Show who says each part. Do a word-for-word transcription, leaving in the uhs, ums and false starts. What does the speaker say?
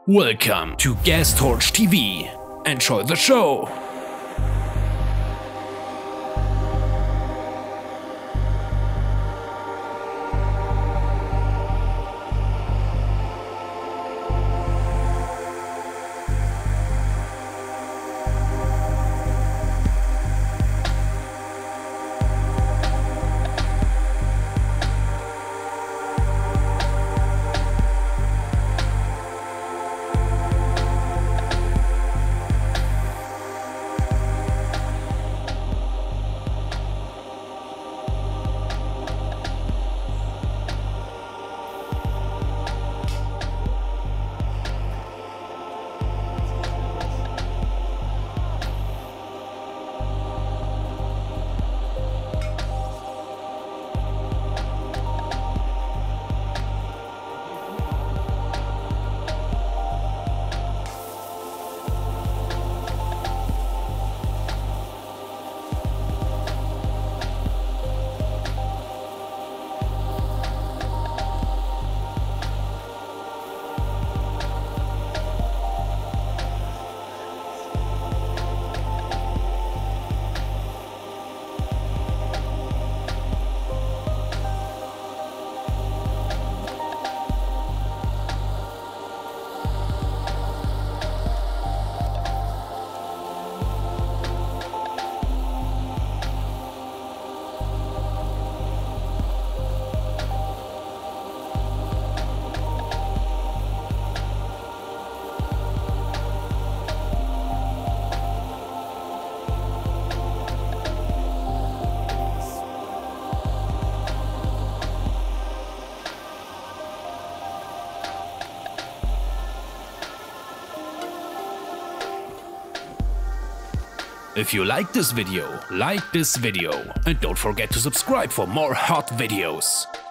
Speaker 1: Welcome to Gas Torch T V. Enjoy the show! If you like this video, like this video and don't forget to subscribe for more hot videos.